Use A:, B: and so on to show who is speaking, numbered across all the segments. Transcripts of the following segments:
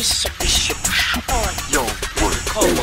A: Yo, what?
B: Come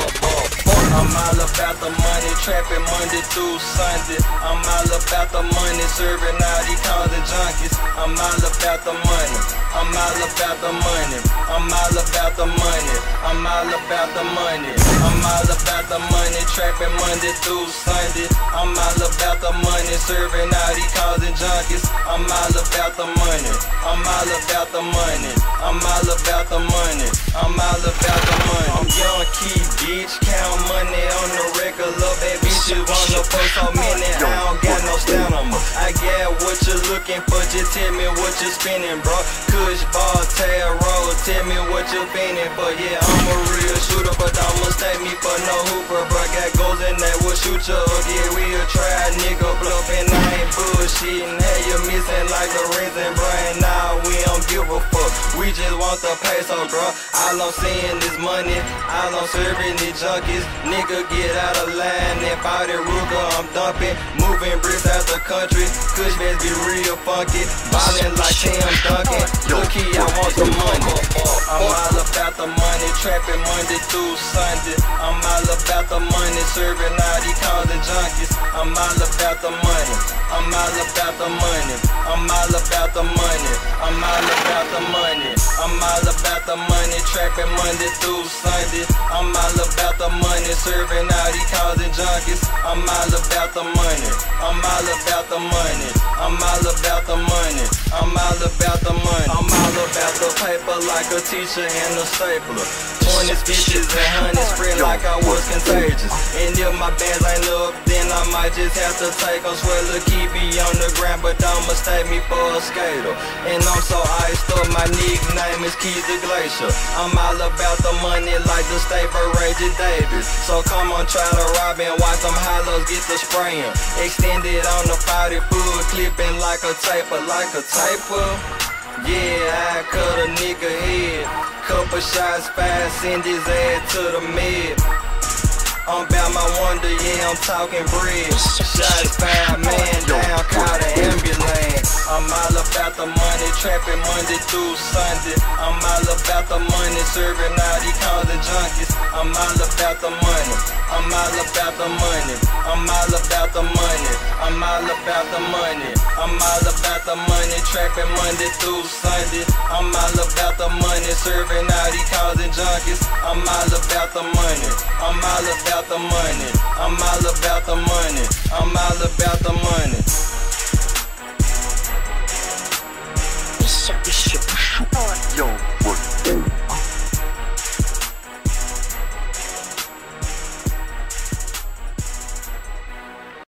B: I'm all about the money, trapping Monday through Sunday. I'm all about the money, serving all these cars and junkies. I'm all about the money. I'm all about the money. I'm all about the money. I'm all about the money. I'm all about the money, trapping Monday through Sunday. I'm all about the money, serving all these cars and junkies. I'm all about the money. I'm all about the money. I'm all about the money. I'm all about the money. I'm young key, bitch, count money on the regular. Bad bitches wanna post so many, I don't got no stamina. I got what you're looking for, just tell me what you're spending, bro. Kush, ball, tail, roll, tell me what you're feeling for. Yeah, I'm a real shooter, but don't mistake me for no hooper, bro. Got goals in that will shoot you up. Yeah, we'll try, nigga, bluffing, I ain't bullshitting. Hey, you missing like a reason, bro, and nah, we don't give a fuck. We just want the peso, bro. All I'm seeing is money, all I'm serving is junkies. Nigga, get out of line, if all that Ruger I'm dumping. Moving bricks out the country, Kush bands be real funky. Ballin' like Tim Duncan, look here, I want some money. I'm all about the money, trapping Monday through Sunday. I'm all about the money, serving all these cars and junkies. I'm all about the money. I'm all about the money. I'm all about the money. I'm all about the money. I'm all about the money, trapping Monday through Sunday. I'm all about the money, serving all these cars and junkies. I'm all about the money. I'm all about the money. I'm all about the money. I'm all about the money. I'm all about the paper like a teacher and a stapler. 20s, 50s, and hundreds spread like I was contagious. And if my bands ain't up, then I might just have to take them. Swear look, keep me on the ground, but don't mistake me for a skater. And I'm so iced up, my nickname is Keith the Glacier. I'm all about the money like the state for Reggie Davis. So come on, try to rob and watch them hollows get the spraying. Extended on the 40 foot, clipping like a taper, like a taper. Yeah, I cut a nigga head. Couple shots, 5, send his ass to the med. I'm about my wonder, yeah, I'm talking bread. Shots 5, man down, caught an ambulance. I'm all about the money, trapping Monday through Sunday. I'm all about the money, serving all these cars and junkies. I'm all about the money. I'm all about the money. I'm all about the money. I'm all about the money. I'm all about the money, trapping Monday through Sunday. I'm all about the money, serving all these cars and junkies. I'm all about the money. I'm all about the money. I'm all about the money. I'm all about the money.